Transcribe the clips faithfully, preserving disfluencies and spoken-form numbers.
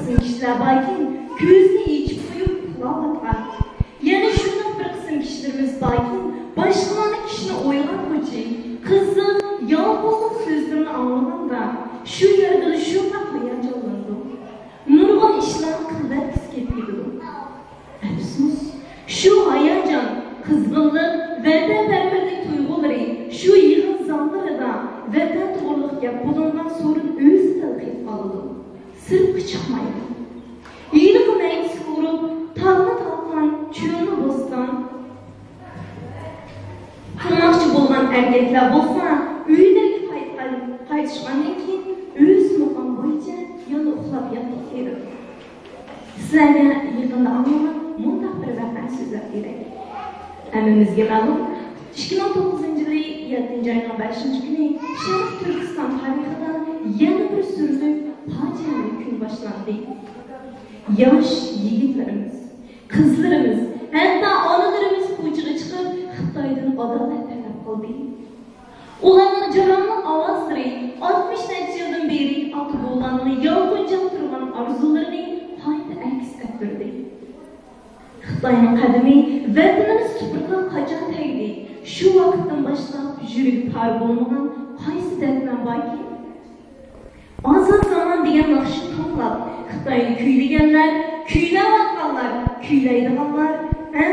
kısım kişiler baykin gözünü içip koyup kulavatlar. Yani şundan bir kısım kişilerimiz baykin başkalarına kişini oylan koçu, kızın yalnızlık sözlerini anlamanda şu yerde şuna hayaca olundu. Nurgun işler kıldak kısketlidir. Efsus, şu hayacan, kızgınlık, vatanperverlik duyguları, şu yığın zanları da vatan doğrulukya bulundan sorun öz telkif alındı. Sırf çıkmaydı. İyilik meyvesi vurup, tağını talkan, çığını bostan, kılmakçı bolan erkekler bolsa, üydeki paylaşmandan ki, öz muqam boyunca yana uxlab yatmak. Sizlerle yığında anlamak, mutlak bir vatan sözler gerek. Əmimizge məlum, iki bin on to'qqizinchi yılı yettinchi ayının beşinchi günü Şərq Türkistan tarixida yana bir sürülük facialı gün başlandı. Yaş yigitlerimiz, kızlarımız, hatta analarımız ko'chaga chiqib Xitoydan adolat talab qildi. Ularning jaranliq ovozlari oltmish yildan beri otib bo'lganini yolg'onchab turgan orzularini hayda aks ettirdi. Xitoyning qadimi vatanimiz tuproqqa qachon tegdi? Shu vaqtdan boshlab yuragi par bo'lmagan qaysi darddan borki? Ozod zaman degan naqshni to'plab Xitoyni kuylaganlar, kuylayotganlar, kuylaydiganlar ham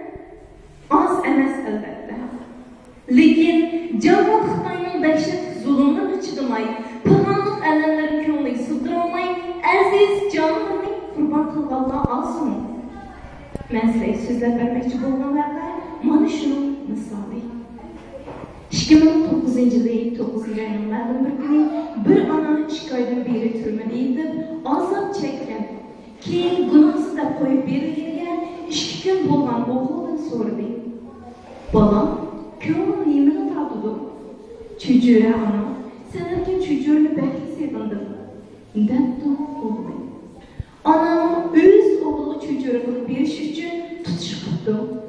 oz emas albatta. Lekin Janubiy Xitoyning dahshat zulmini chidamay, pag'onlik alamlarini ko'ngliga sig'dirolmay, aziz jonlarini qurbon qilganlar olsin. Men sizlarga so'zlab bermoqchi bo'lganlarga mana shuning misoli. ikki ming o'n to'qqizinchi yil to'qqizinchi ayning ma'lum bir kuni bir ona ikki oydan beri turmada yetib azob chekkan, keyin gunohsiz deb qo'yib berilgan ikki kun bo'lgan o'g'lidan so'radi. Bolam, ko'nglim nimani totdi? Cho'jura ona, senga cho'jurni bakli sevindim. Debdi o'g'lim. Anam o'z o'g'liga cho'jura qilib berish uchun tutish qildi.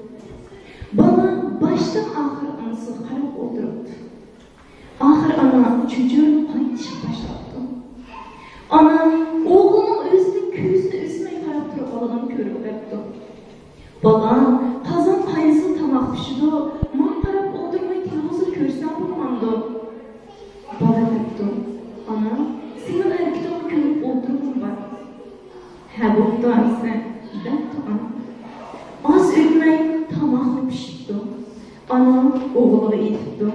Bola baştan oxir onasiga qarab o'tiribdi. Oxir ona cho'jurni qaytishga boshladi. Ona o'g'lining o'zining ko'zini uzmay qarab turib qolganini ko'rib o'tdi. Bola qozon qaysi tomoq pishdi, men qarab o'tirmay televizor ko'rsam bo'lmandi. Bola debdi. Ona, sening harakatingni ko'rib o'tirdim bor. Ha bo'pti ansa, debdi ona. Az o'tmay tomoqni pishdi. Ana o'g'liga aytibdi.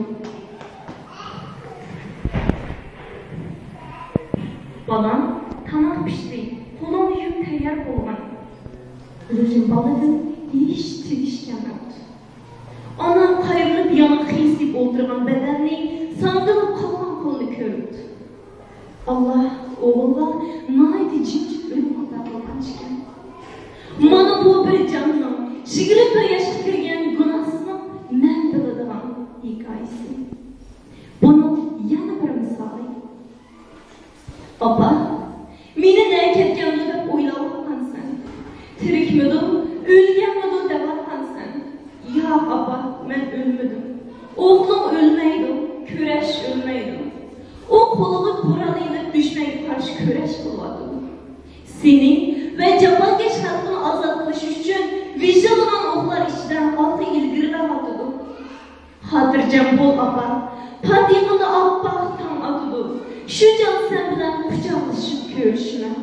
Balam, tomoq pishdi. Qo'lim yuvib tayyor bo'lgan. Lekin boladan hech tilish kelmadi. Ana qayg'urib yoniga xiysilib o'tirgan badanning sandilib qolgan qo'lini ko'rdi. Allah o'g'ilga nihoyat jimjit o'lib qolgan ekan. Mana bu bir jonning yigirma yoshga kirgan gunohsizni men biladigan hikoyasi. Buni yana bir misoli. Opa, meni nega ketganini deb o'ylab o'tgansan. Tirikmidi, o'lganmidi deb o'tgansan. Yo'q opa, men o'lmadim. O'g'lim o'lmaydi, kurash o'lmaydi. U qo'liga qurol ilib dushmanga qarshi kurash qilyapti. Sening va jamoatkash xalqni ozod qilish uchun vijdonli o'g'lar ichidan olti ilgarilayotdi. Xotirjam bo'l opa, patiqini oppoq tam otdi. Shu jon sen bilan quchoqlashib ko'rishma.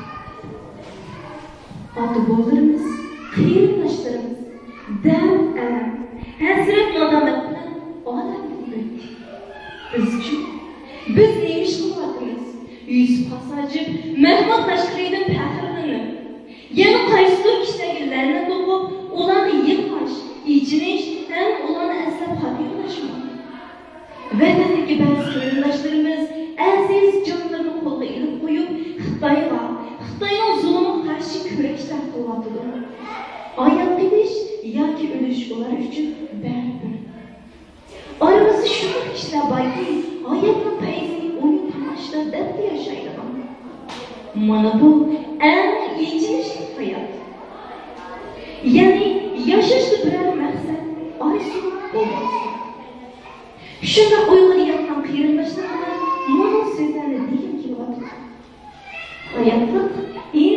Ota-bobolarimiz, qarindoshlarimiz, dam alam, hasrat nadomat bilan odam bo'ldik. Biz-chi, biz nima ish qilyapmiz? Yusuf Hasajib, Mahmud Tashqiriydan faxrlanib, yana qaysidir kishilarni to'qib, ularni yig'mash, ichinish ham ularni aslab xatirlashmoq. Vatandagi ba'zi qarindoshlarimiz aziz jonlarini qo'lga ilib qo'yib, Xitoyga, Xitoyning zulmiga qarshi kurashlar qilyapti. Oyoq qidish yoki o'lish ular uchun baribir. Oramizda shunday kishilar borki, hayotning payini o'yin tomosha deb yashaydigan. Mana bu eng yechilishli hayot. Ya'ni yashashda biror maqsad, orzu bo'lmoqda. Shunda o'ylayotgan qarindoshlarga mana so'zlarni degim kelyapti. Hayotda eng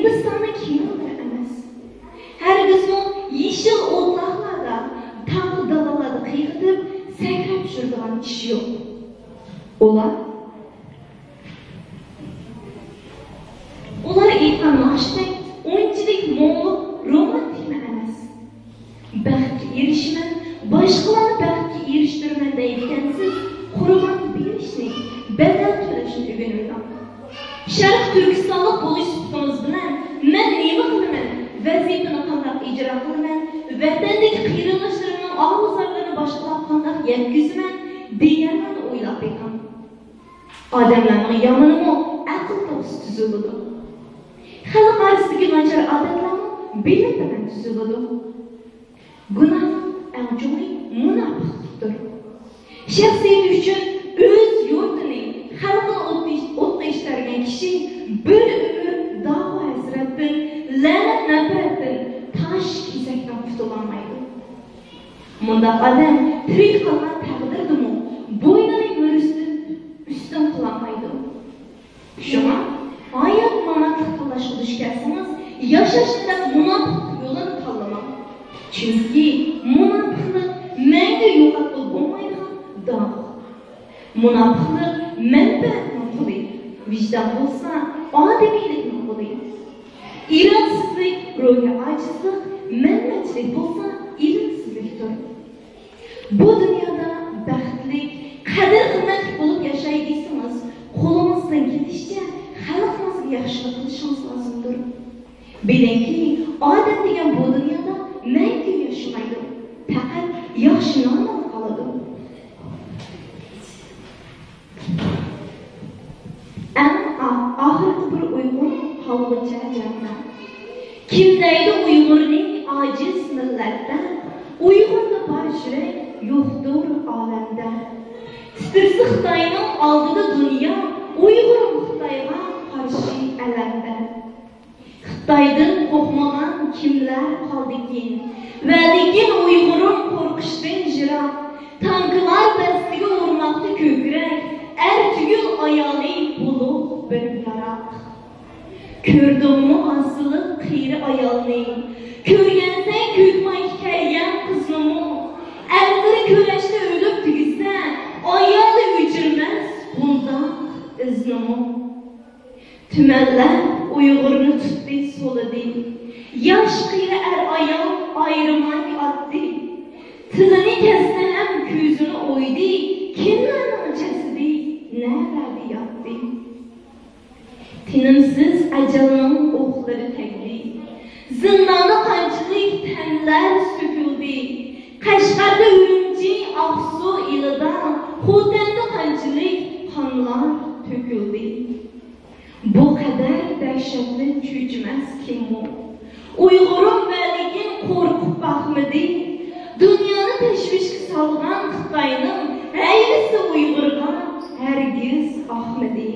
tanlaştık, onçilik moğlup romantik emas. Baxtga erişmen, başqalarni baxtga eriştirmen deydigansiz, qurban berishni, badal to'lashni o'rgandim. Sharq Turkistonlik bo'lish sifatimiz bilan men nima qilaman? Vazifani qanday ijro qilaman? Vatandagi qiynalishlarning og'izlarini boshqalarga qanday yetkazaman deganlarni o'ylab edim. Odamlarning yomonimi aql to'g'ri tuziladi. Xalq orasidagi nachar odatlarni bilim bilan tuziladi. Gunoh eng munofiqlikdir. Shaxsiyat uchun o'z yurtini, xalqini o'tqishtirgan kishi bir umr da'vo hasratdan, la'nat nafratdan, tosh kesakdan qutulolmaydi. Mundaq odam tirik qolgan taqdirdimi, bo'ynini mo'risdan ustun qilolmaydi. Shunga oyat manatliq tanlash qilishgansiz, yashashda munofiq yo'lini tanlamang. Chunki munofiqlik menga yo'qotib bo'lmaydigan dog'. Munofiqlik manfaatning quli, vijdon bo'lsa odamiylikning quli. İradsizlik, ruhiy ojizlik, manmanchilik bo'lsa ilmsizlikdir. Bu dunyoda baxtli, qadr-qimmatli bo'lib yashay desangiz, qo'limizdan ketishicha xalqimizga yaxshilik qilishimiz lozimdir. Bilingki, odam degan bu dunyoda mangu yashamaydi, faqat yaxshi nom qoladi. Ammo oxirgi bir Uyg'ur Havlucha jamda. Kim deydi Uyg'urning ojiz millatda, Uyg'urda bor yurak yo'qdir olamda. Titirsa Xitoyning oldida dunyo, Uyg'ur Xitoyga qarshi alamda. Xitoydan qo'rqmagan kimlar qoldikin, va lekin Uyg'urim qo'rqishdan jiroq. Tanklar dastiga urmoqda ko'krak, er tugul ayoli bo'lib bir yaroq. Ko'rdimmi asli qiyri ayolni, ko'rgansan ko'kmay kelgan qiznimi, erkiri ko'rashda o'lib tugisa, ayoli o'chirmas bundan iznimi. Tumanlar Uyg'urni tutdi so'lidi, yosh qiyri er ayol ayrimay otdi. Tilini kesdan ham ko'zini o'ydi, kimlarning jasadi nerede yotdi. Tinimsiz ajalning o'qlari tegdi, zindonda qanchalik tanlar so'kildi. Qashqarda Urumchi, Oqsu ilida, Xotanda qanchalik qonlar to'kildi. Bu qadar dahshatli cho'chmas kimmo, Uyg'urim va lekin qo'rqib baxmidi. Dunyoni tashvishga solgan Xitoyning hayrisi Uyg'urga hargiz ahmidi.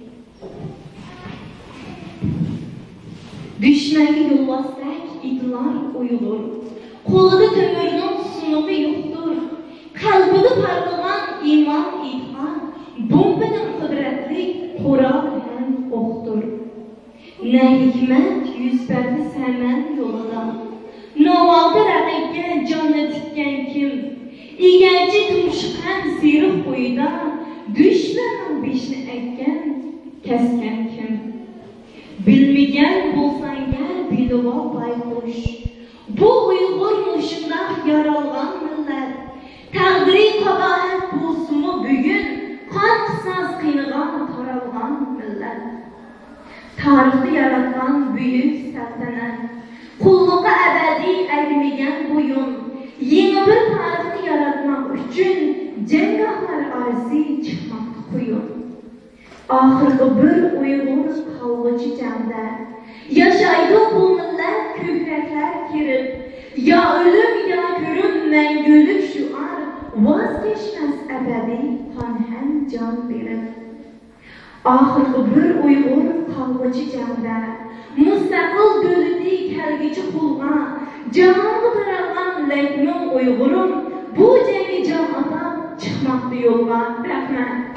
Düşmanga yo'lbosak itlar Uyg'ur, qo'lida temirning sunuqi yo'qdir. Qalbida parlagan iymon itqon, bombadan qudratli Qur'on ham o'qdir. Ne hikmet yüz berdi semen yoluna, Novalda raqibga jonni tikkan kim, Egarchi tumshiqqan siyruq bo'yida dushmanning beshni ekkan, kesgan kim. Bilmagan bo'lsang gar bilvo bayqush, bu Uyg'ur mushundaq yaralgan millat. Taqdiri qabohat bo'lsinmi bugun, qon qisos qiynagan taralgan millat. Tarixda yaratgan buyuk saltanat, qulluqqa abadiy aytmagan bo'yun, yeni bir tarixni yaratmak uchun janggohlar orasi chiqmoqda quyun. Oxirgi bir Uyg'ur qolg'uchi jamda yashaydi bu millat ko'kraklar kirib, yo o'lim yo ko'rim mangulik shuar, voz kechmas abadiy qon ham jon berib. Oxirgi bir Uyg'ur qolg'uchi jamda mustaqil davlati kelguchi qulga, jahonga taralgan lakmin Uyg'urim bu jangga jon atab chiqmoqda yo'lga. Rahmat.